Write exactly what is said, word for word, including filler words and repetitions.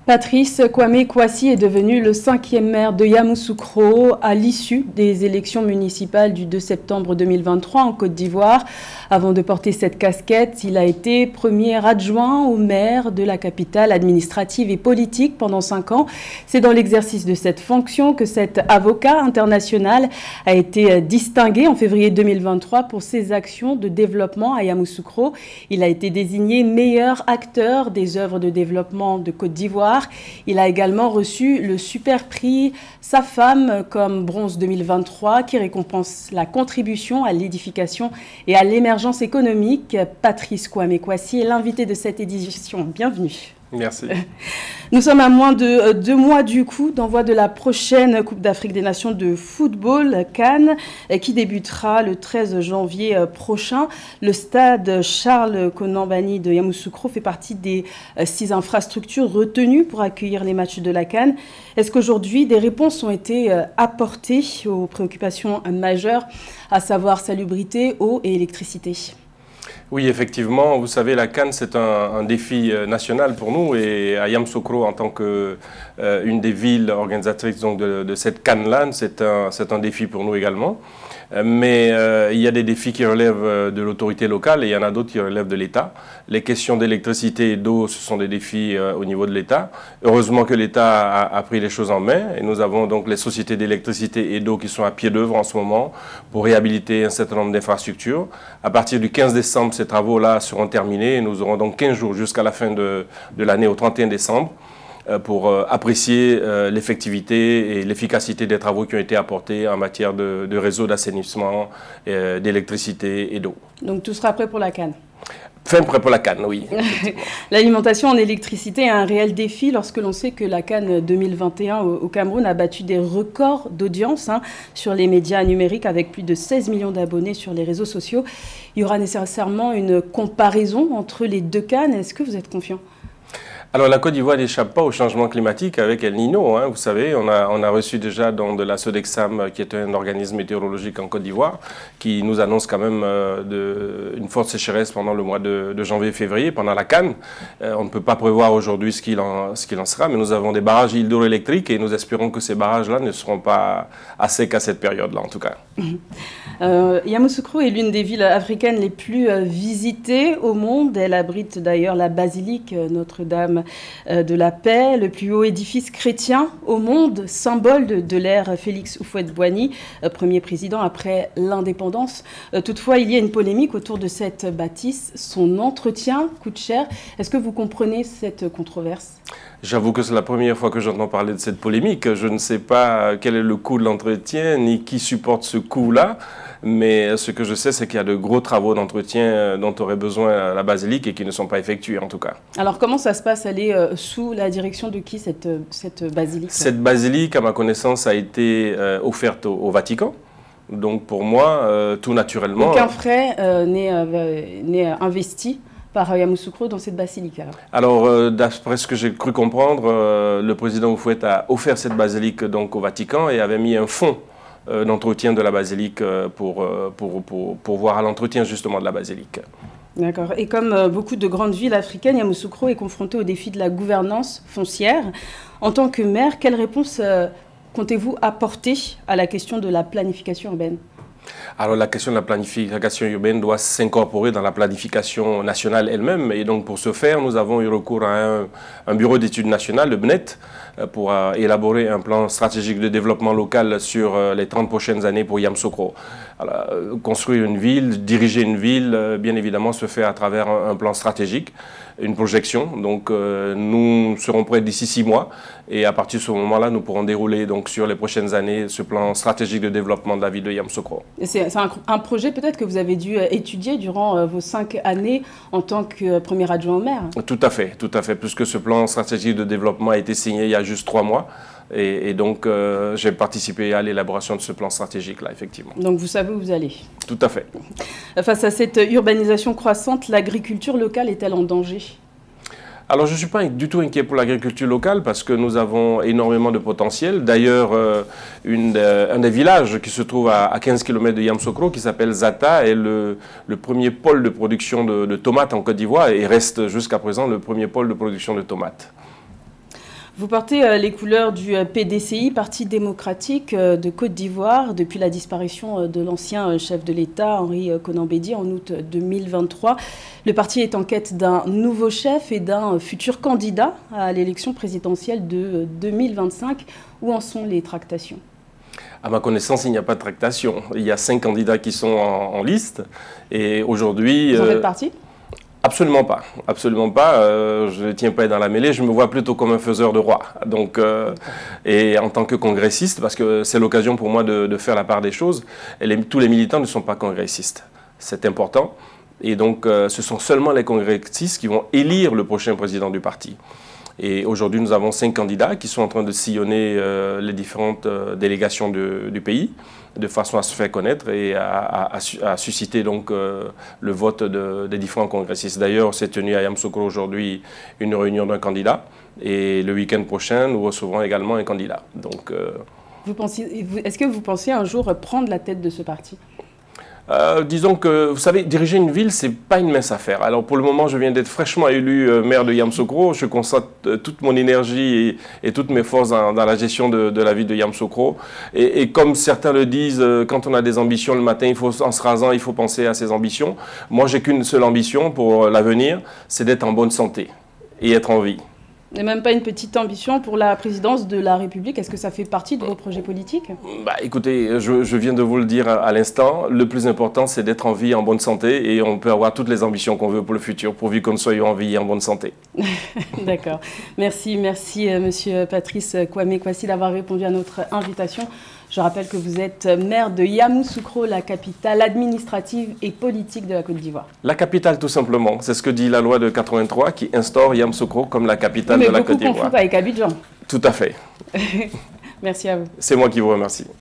Patrice Kwame Kwasi est devenu le cinquième maire de Yamoussoukro à l'issue des élections municipales du deux septembre deux mille vingt-trois en Côte d'Ivoire. Avant de porter cette casquette, il a été premier adjoint au maire de la capitale administrative et politique pendant cinq ans. C'est dans l'exercice de cette fonction que cet avocat international a été distingué en février deux mille vingt-trois pour ses actions de développement à Yamoussoukro. Il a été désigné meilleur acteur des œuvres de développement de Côte d'Ivoire. Il a également reçu le super prix Sa Femme comme bronze deux mille vingt-trois qui récompense la contribution à l'édification et à l'émergence économique. Patrice Kwame Kwasi est l'invité de cette édition. Bienvenue. Merci. Nous sommes à moins de deux mois du coup d'envoi de la prochaine Coupe d'Afrique des Nations de football, CAN, qui débutera le treize janvier prochain. Le stade Charles Konan-Banny de Yamoussoukro fait partie des six infrastructures retenues pour accueillir les matchs de la CAN. Est-ce qu'aujourd'hui, des réponses ont été apportées aux préoccupations majeures, à savoir salubrité, eau et électricité ? Oui, effectivement, vous savez, la CAN, c'est un, un défi national pour nous et à Yamoussoukro, en tant qu'une euh, des villes organisatrices donc, de, de cette CAN-là, c'est un, c'est un défi pour nous également. Mais euh, il y a des défis qui relèvent de l'autorité locale et il y en a d'autres qui relèvent de l'État. Les questions d'électricité et d'eau, ce sont des défis euh, au niveau de l'État. Heureusement que l'État a, a pris les choses en main et nous avons donc les sociétés d'électricité et d'eau qui sont à pied d'œuvre en ce moment pour réhabiliter un certain nombre d'infrastructures. À partir du quinze décembre, ces travaux-là seront terminés et nous aurons donc quinze jours jusqu'à la fin de, de l'année, au trente et un décembre. Pour apprécier l'effectivité et l'efficacité des travaux qui ont été apportés en matière de, de réseau d'assainissement, d'électricité et d'eau. Donc tout sera prêt pour la CAN? Fin prêt pour la CAN, oui. L'alimentation en électricité est un réel défi lorsque l'on sait que la CAN deux mille vingt et un au, au Cameroun a battu des records d'audience hein, sur les médias numériques avec plus de seize millions d'abonnés sur les réseaux sociaux. Il y aura nécessairement une comparaison entre les deux CAN. Est-ce que vous êtes confiant ? Alors la Côte d'Ivoire n'échappe pas au changement climatique avec El Niño. Hein, vous savez, on a, on a reçu déjà dans de la Sodexam, qui est un organisme météorologique en Côte d'Ivoire, qui nous annonce quand même euh, de, une forte sécheresse pendant le mois de, de janvier et février, pendant la CAN. Euh, on ne peut pas prévoir aujourd'hui ce qu'il en, ce qu'il en sera, mais nous avons des barrages hydroélectriques et nous espérons que ces barrages-là ne seront pas à sec à cette période-là, en tout cas. Euh, Yamoussoukro est l'une des villes africaines les plus euh, visitées au monde. Elle abrite d'ailleurs la basilique euh, Notre-Dame euh, de la Paix, le plus haut édifice chrétien au monde, symbole de, de l'ère Félix Houphouët-Boigny, euh, premier président après l'indépendance. Euh, toutefois, il y a une polémique autour de cette bâtisse. Son entretien coûte cher. Est-ce que vous comprenez cette controverse ? J'avoue que c'est la première fois que j'entends parler de cette polémique. Je ne sais pas quel est le coût de l'entretien, ni qui supporte ce coût-là. Mais ce que je sais, c'est qu'il y a de gros travaux d'entretien dont aurait besoin la basilique et qui ne sont pas effectués, en tout cas. Alors, comment ça se passe? Elle est euh, sous la direction de qui, cette, cette basilique? Cette basilique, à ma connaissance, a été euh, offerte au, au Vatican. Donc, pour moi, euh, tout naturellement... Aucun frais euh, n'est euh, investi par Yamoussoukro dans cette basilique alors, alors euh, d'après ce que j'ai cru comprendre, euh, le président Houphouët a offert cette basilique donc, au Vatican et avait mis un fonds euh, d'entretien de la basilique euh, pour, euh, pour, pour, pour voir à l'entretien justement de la basilique. D'accord. Et comme euh, beaucoup de grandes villes africaines, Yamoussoukro est confronté au défi de la gouvernance foncière. En tant que maire, quelle réponse euh, comptez-vous apporter à la question de la planification urbaine ? Alors la question de la planification urbaine doit s'incorporer dans la planification nationale elle-même. Et donc pour ce faire, nous avons eu recours à un, un bureau d'études nationales, le B N E T, pour euh, élaborer un plan stratégique de développement local sur euh, les trente prochaines années pour Yamoussoukro. Alors, euh, construire une ville, diriger une ville, euh, bien évidemment, se fait à travers un, un plan stratégique, une projection. Donc euh, nous serons prêts d'ici six mois et à partir de ce moment-là, nous pourrons dérouler donc, sur les prochaines années ce plan stratégique de développement de la ville de Yamoussoukro. C'est un, un projet peut-être que vous avez dû étudier durant euh, vos cinq années en tant que euh, premier adjoint au maire. Tout à fait, tout à fait, puisque ce plan stratégique de développement a été signé il y a juste trois mois. Et, et donc, euh, j'ai participé à l'élaboration de ce plan stratégique-là, effectivement. Donc, vous savez où vous allez. Tout à fait. Face à cette urbanisation croissante, l'agriculture locale est-elle en danger ? Alors, je ne suis pas du tout inquiet pour l'agriculture locale parce que nous avons énormément de potentiel. D'ailleurs, euh, euh, un des villages qui se trouve à, à quinze kilomètres de Yamoussoukro, qui s'appelle Zata, est le, le premier pôle de production de, de tomates en Côte d'Ivoire et reste jusqu'à présent le premier pôle de production de tomates. Vous portez euh, les couleurs du euh, P D C I, Parti démocratique euh, de Côte d'Ivoire, depuis la disparition euh, de l'ancien euh, chef de l'État, Henri euh, Konan Bédié, en août deux mille vingt-trois. Le parti est en quête d'un nouveau chef et d'un euh, futur candidat à l'élection présidentielle de euh, deux mille vingt-cinq. Où en sont les tractations ? À ma connaissance, il n'y a pas de tractation. Il y a cinq candidats qui sont en, en liste. Et aujourd'hui... Vous en euh, faites partie ? Absolument pas, absolument pas. Euh, je ne tiens pas dans la mêlée, je me vois plutôt comme un faiseur de roi. Donc, euh, et en tant que congressiste, parce que c'est l'occasion pour moi de, de faire la part des choses, et les, tous les militants ne sont pas congressistes. C'est important. Et donc, euh, ce sont seulement les congressistes qui vont élire le prochain président du parti. Et aujourd'hui, nous avons cinq candidats qui sont en train de sillonner euh, les différentes euh, délégations de, du pays, de façon à se faire connaître et à, à, à, à susciter donc euh, le vote de, des différents congressistes. D'ailleurs, s'est tenu à Yamoussoukro aujourd'hui une réunion d'un candidat. Et le week-end prochain, nous recevrons également un candidat. Donc, euh, vous pensez, est-ce que vous pensez un jour prendre la tête de ce parti ? Euh, disons que, vous savez, diriger une ville, c'est pas une mince affaire. Alors, pour le moment, je viens d'être fraîchement élu euh, maire de Yamoussoukro. Je concentre euh, toute mon énergie et, et toutes mes forces dans, dans la gestion de, de la ville de Yamoussoukro. Et, et comme certains le disent, euh, quand on a des ambitions le matin, il faut, en se rasant, il faut penser à ses ambitions. Moi, j'ai qu'une seule ambition pour euh, l'avenir, c'est d'être en bonne santé et être en vie. Et même pas une petite ambition pour la présidence de la République? Est-ce que ça fait partie de vos projets politiques? Bah, écoutez, je, je viens de vous le dire à, à l'instant. Le plus important, c'est d'être en vie, en bonne santé. Et on peut avoir toutes les ambitions qu'on veut pour le futur, pourvu que nous soyons en vie et en bonne santé. D'accord. Merci, merci euh, Monsieur Patrice Kwame Kwasi d'avoir répondu à notre invitation. Je rappelle que vous êtes maire de Yamoussoukro, la capitale administrative et politique de la Côte d'Ivoire. La capitale, tout simplement. C'est ce que dit la loi de quatre-vingt-trois qui instaure Yamoussoukro comme la capitale oui, de la Côte d'Ivoire. Mais beaucoup confondent avec Abidjan. Tout à fait. Merci à vous. C'est moi qui vous remercie.